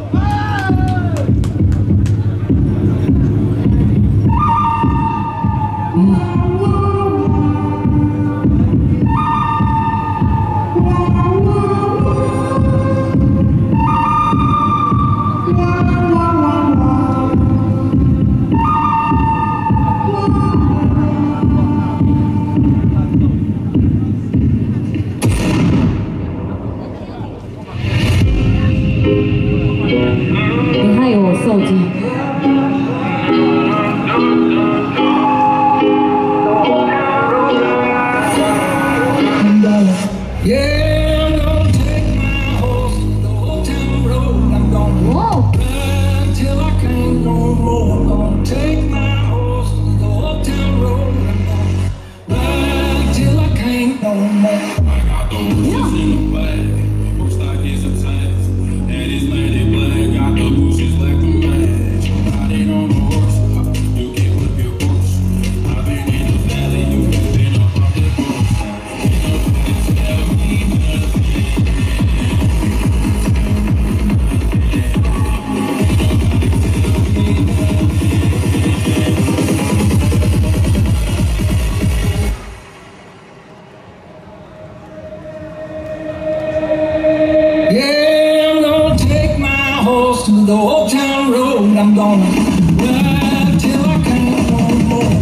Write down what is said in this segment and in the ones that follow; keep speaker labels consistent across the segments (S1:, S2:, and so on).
S1: The old town road, I'm gonna ride till I can't no more.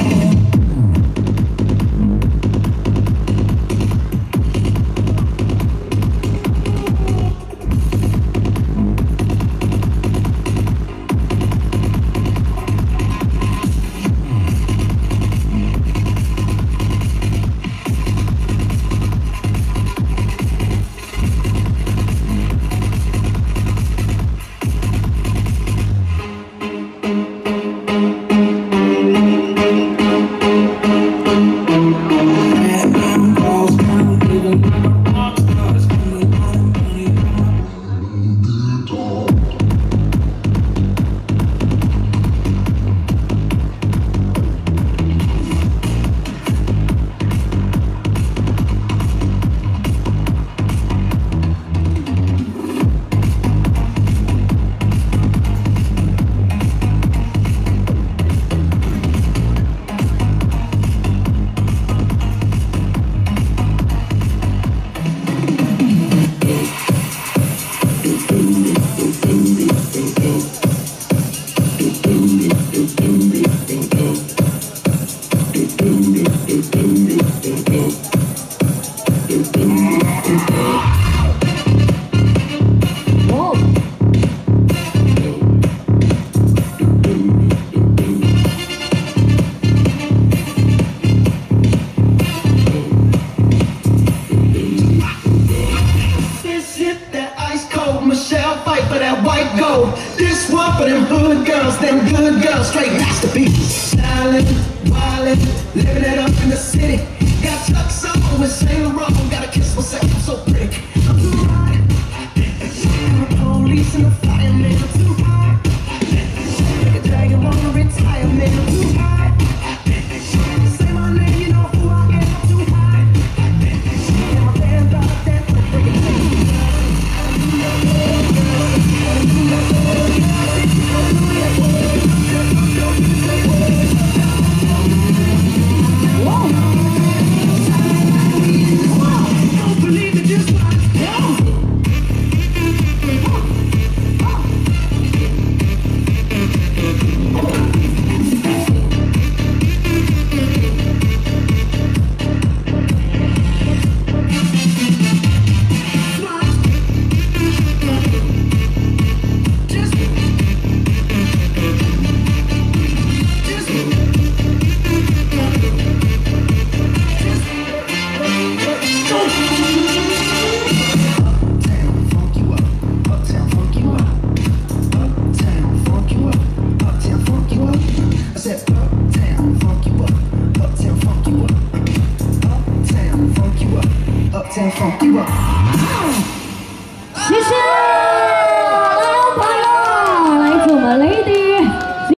S1: This one for them hood girls, them good girls, straight masterpieces. Stylin', wildin', living it up in the city. Got tucks on with Saint Laurent, gotta kiss myself, I'm so pretty. I'm too high. The police and the fireman, I'm too high. Like a dragon wanna retire, man, I'm too high. Say my name, you know who I am, I'm too high. And my band out that uptown funk you up.